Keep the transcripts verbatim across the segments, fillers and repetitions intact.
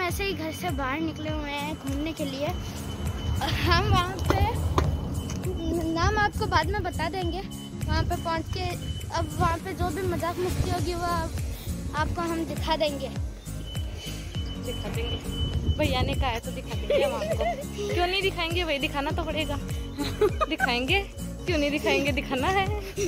ऐसे ही घर से बाहर निकले हुए हैं घूमने के लिए। हम वहाँ पे नाम आपको बाद में बता देंगे। वहाँ पे पहुँच के अब वहाँ पे जो भी मजाक मस्ती होगी वो आपको हम दिखा देंगे दिखा देंगे भैया ने कहा है तो दिखा देंगे हम आपको। क्यों नहीं दिखाएंगे भाई, दिखाना तो पड़ेगा। दिखाएंगे, क्यों नहीं दिखाएंगे, दिखाना है।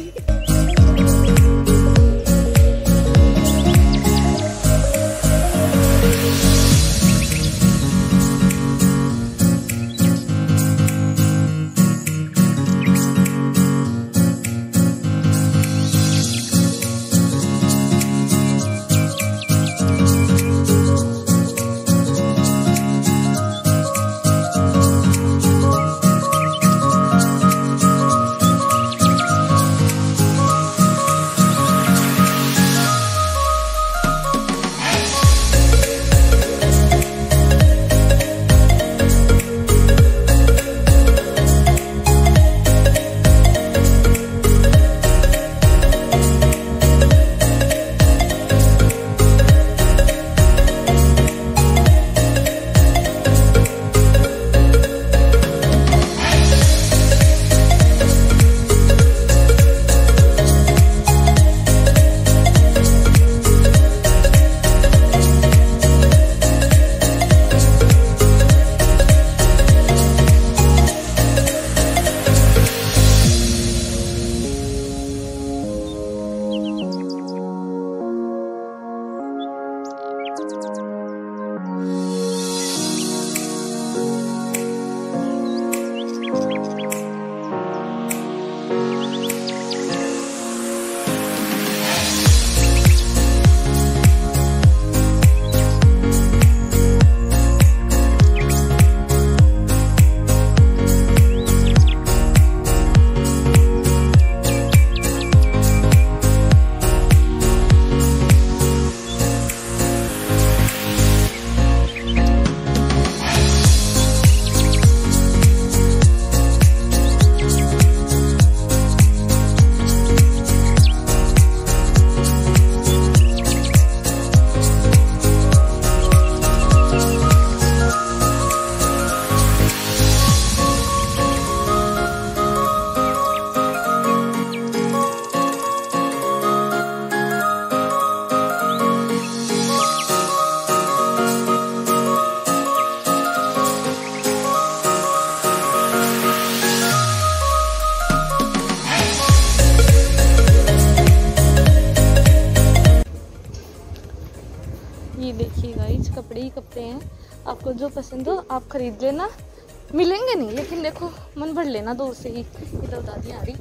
देखिए गाइस, कपड़े ही कपड़े हैं। आपको जो पसंद हो आप खरीद लेना, मिलेंगे नहीं लेकिन देखो मन भर लेना दूर से ही। इधर दादियाँ आ रही,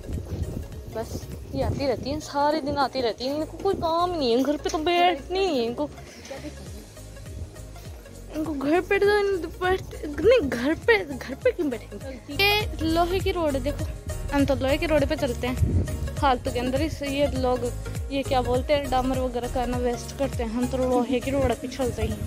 बस ये आती रहती हैं, सारे दिन आती रहती हैं। इनको कोई काम नहीं है, घर पे तो बैठनी नहीं है इनको। इनको घर पे तो नहीं, घर पे घर पे क्यों बैठेंगे। ये लोहे की रोड है, देखो हम तो लोहे की रोड पे चलते हैं फालतू के अंदर। इस ये लोग ये क्या बोलते हैं, डामर वगैरह का ना वेस्ट करते हैं। हम तो लोहे की रोड पे चलते ही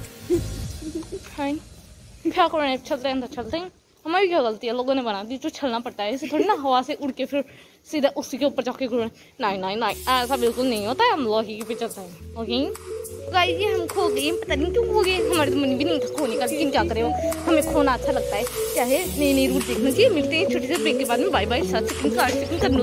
हैं, क्या करने चलते हैं तो चलते हैं। हमारी क्या गलती है, लोगों ने बना दी तो चलना पड़ता है। इसे थोड़ी ना हवा से उड़ के फिर सीधा उसी के ऊपर जाके घूमना। नहीं नहीं नहीं, ऐसा बिल्कुल नहीं होता है। हम लोहे के पे चलते हैं। ओके गाइस, ये हम खो गए, पता नहीं क्यों खो गए। हमारे तो मन भी नहीं था खोने का, लेकिन क्या करे, हमें खोना अच्छा लगता है। क्या है, नई नई रूट देखना चाहिए। मिलते हैं छोटे से ब्रेक के बाद में। Bye bye. सात सेकंड आठ सेकंड करनो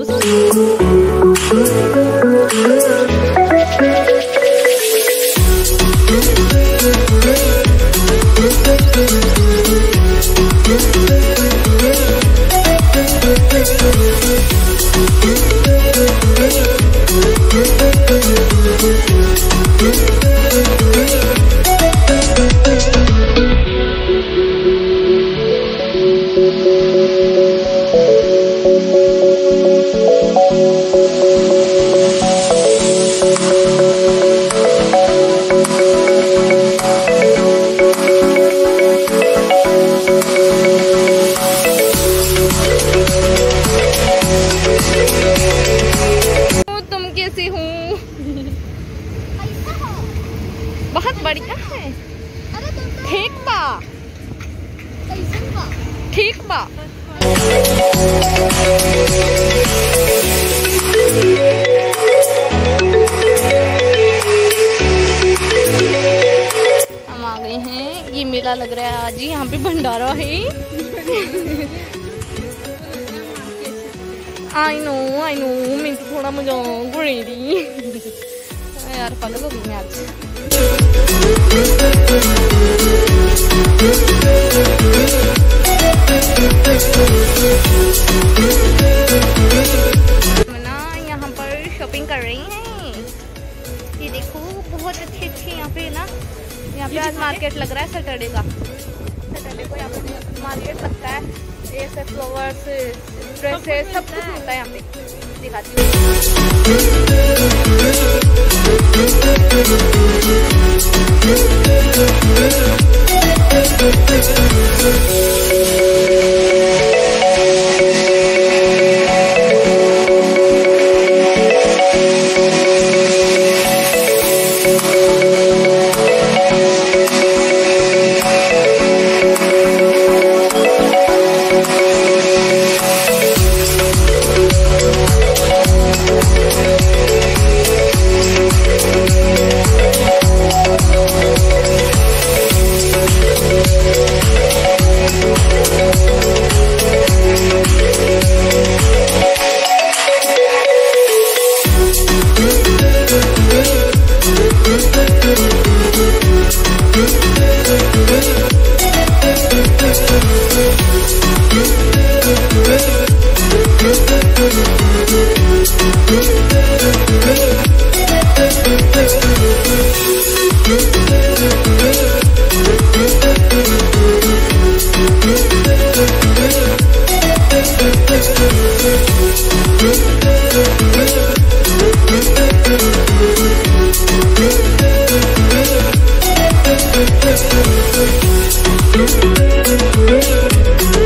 बहुत बढ़िया है। ठीक बा, ठीक बा। हम आ रहा है। आई नो आई नो मैं तो थोड़ा मजाक उड़ रही यार, पागल हो गई मैं आज। ना यहाँ पर शॉपिंग कर रही हैं, ये देखो बहुत अच्छे अच्छे यहाँ पे ना, यहाँ पे आज मार्केट लग रहा है सैटरडे का। सैटरडे को यहाँ पे मार्केट लगता है, ऐसे फ्लावर्स ड्रेसेस सब कुछ मिलता है यहाँ पे। दिखाती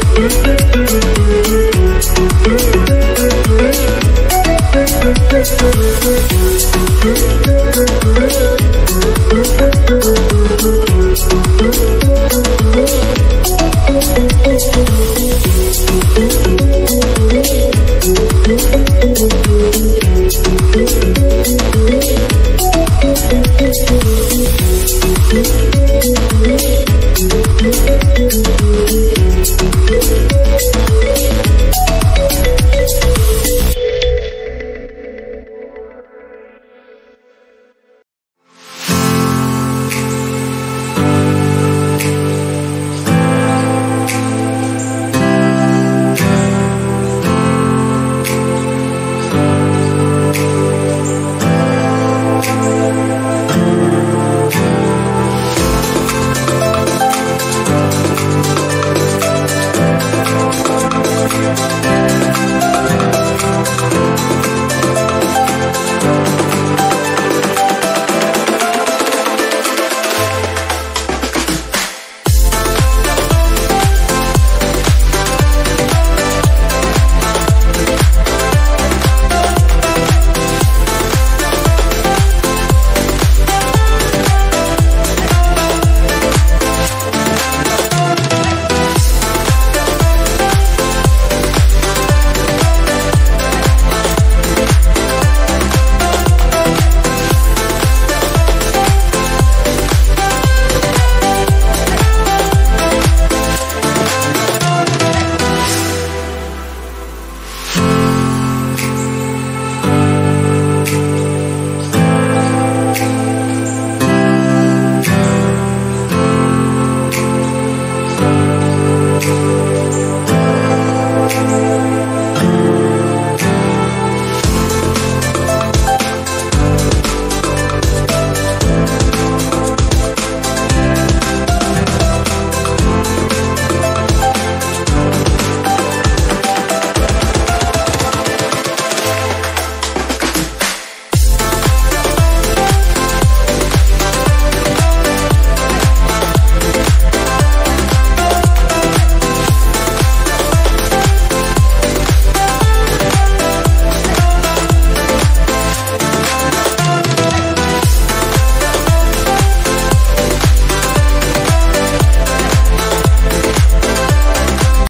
है।